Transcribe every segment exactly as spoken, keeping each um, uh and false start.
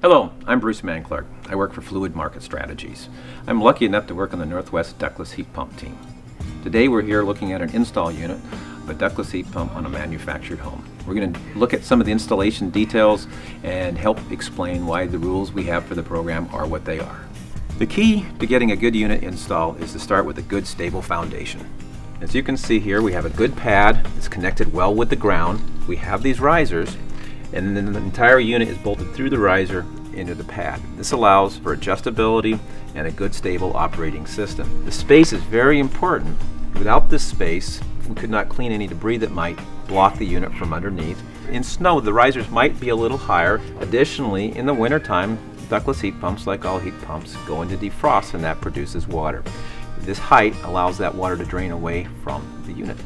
Hello, I'm Bruce MANCLARK. I work for Fluid Market Strategies. I'm lucky enough to work on the Northwest Ductless Heat Pump team. Today we're here looking at an install unit of a ductless heat pump on a manufactured home. We're going to look at some of the installation details and help explain why the rules we have for the program are what they are. The key to getting a good unit installed is to start with a good stable foundation. As you can see here, we have a good pad. It's connected well with the ground. We have these risers, and then the entire unit is bolted through the riser into the pad. This allows for adjustability and a good stable operating system. The space is very important. Without this space, we could not clean any debris that might block the unit from underneath. In snow, the risers might be a little higher. Additionally, in the wintertime, ductless heat pumps, like all heat pumps, go into defrost, and that produces water. This height allows that water to drain away from the unit.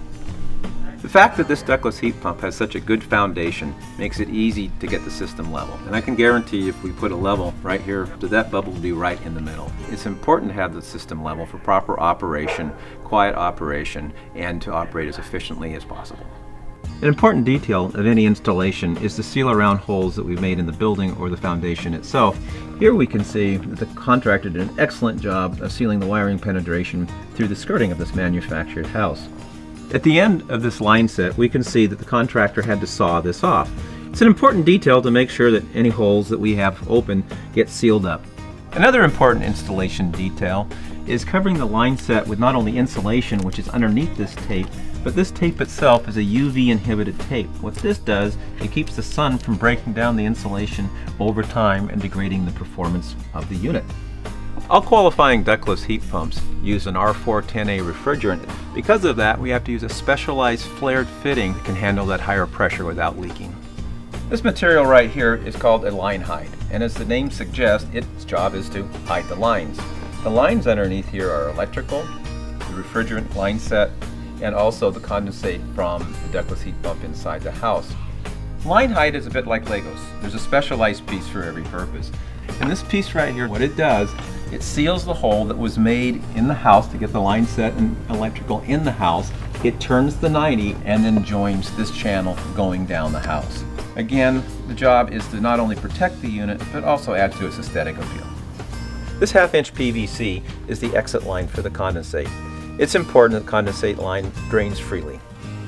The fact that this ductless heat pump has such a good foundation makes it easy to get the system level. And I can guarantee if we put a level right here, that that bubble will be right in the middle. It's important to have the system level for proper operation, quiet operation, and to operate as efficiently as possible. An important detail of any installation is to seal around holes that we've made in the building or the foundation itself. Here we can see that the contractor did an excellent job of sealing the wiring penetration through the skirting of this manufactured house. At the end of this line set, we can see that the contractor had to saw this off. It's an important detail to make sure that any holes that we have open get sealed up. Another important installation detail is covering the line set with not only insulation, which is underneath this tape, but this tape itself is a U V inhibited tape. What this does, it keeps the sun from breaking down the insulation over time and degrading the performance of the unit. All qualifying ductless heat pumps use an R four ten A refrigerant. Because of that, we have to use a specialized flared fitting that can handle that higher pressure without leaking. This material right here is called a line hide, and as the name suggests, its job is to hide the lines. The lines underneath here are electrical, the refrigerant line set, and also the condensate from the ductless heat pump inside the house. Line hide is a bit like Legos. There's a specialized piece for every purpose. And this piece right here, what it does, it seals the hole that was made in the house to get the line set and electrical in the house. It turns the ninety and then joins this channel going down the house. Again, the job is to not only protect the unit, but also add to its aesthetic appeal. This half inch P V C is the exit line for the condensate. It's important that the condensate line drains freely.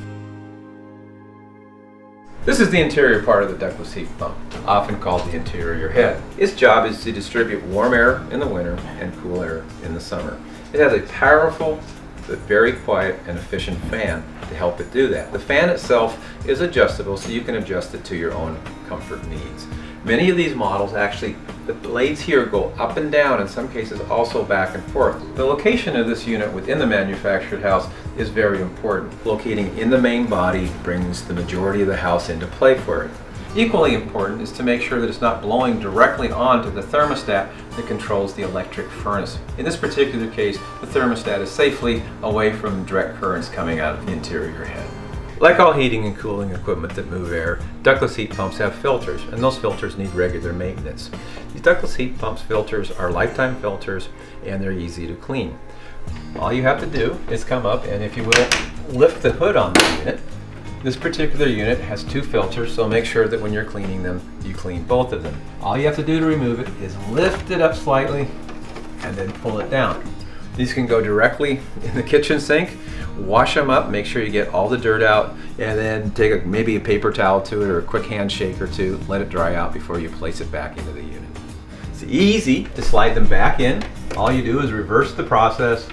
This is the interior part of the ductless heat pump, often called the interior head. Its job is to distribute warm air in the winter and cool air in the summer. It has a powerful but very quiet and efficient fan to help it do that. The fan itself is adjustable, so you can adjust it to your own comfort needs. Many of these models actually, the blades here go up and down, in some cases also back and forth. The location of this unit within the manufactured house is very important. Locating in the main body brings the majority of the house into play for it. Equally important is to make sure that it's not blowing directly onto the thermostat that controls the electric furnace. In this particular case, the thermostat is safely away from direct currents coming out of the interior head. Like all heating and cooling equipment that move air, ductless heat pumps have filters, and those filters need regular maintenance. These ductless heat pumps filters are lifetime filters, and they're easy to clean. All you have to do is come up and, if you will, lift the hood on the unit. This particular unit has two filters, so make sure that when you're cleaning them, you clean both of them. All you have to do to remove it is lift it up slightly and then pull it down. These can go directly in the kitchen sink. Wash them up, make sure you get all the dirt out, and then take a, maybe a paper towel to it or a quick handshake or two. Let it dry out before you place it back into the unit. It's easy to slide them back in. All you do is reverse the process.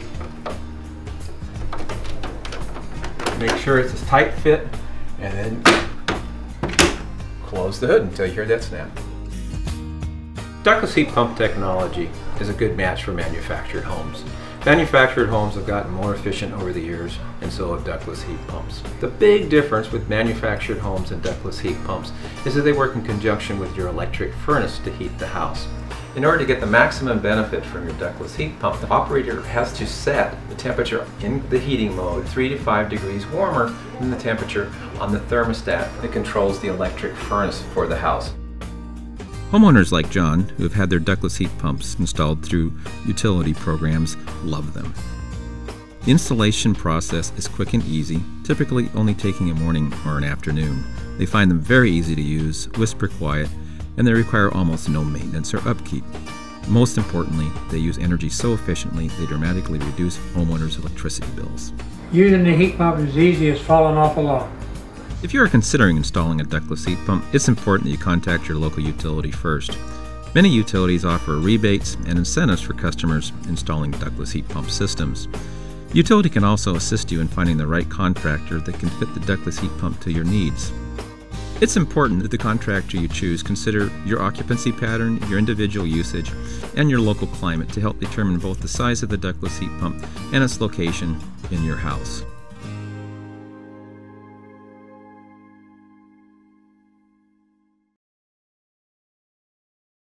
Make sure it's a tight fit, and then close the hood until you hear that snap. Ductless heat pump technology is a good match for manufactured homes. Manufactured homes have gotten more efficient over the years, and so have ductless heat pumps. The big difference with manufactured homes and ductless heat pumps is that they work in conjunction with your electric furnace to heat the house. In order to get the maximum benefit from your ductless heat pump, the operator has to set the temperature in the heating mode three to five degrees warmer than the temperature on the thermostat that controls the electric furnace for the house. Homeowners like John, who have had their ductless heat pumps installed through utility programs, love them. The installation process is quick and easy, typically only taking a morning or an afternoon. They find them very easy to use, whisper quiet, and they require almost no maintenance or upkeep. Most importantly, they use energy so efficiently they dramatically reduce homeowners' electricity bills. Using the heat pump is easy as falling off a log. If you are considering installing a ductless heat pump, it's important that you contact your local utility first. Many utilities offer rebates and incentives for customers installing ductless heat pump systems. The utility can also assist you in finding the right contractor that can fit the ductless heat pump to your needs. It's important that the contractor you choose consider your occupancy pattern, your individual usage, and your local climate to help determine both the size of the ductless heat pump and its location in your house.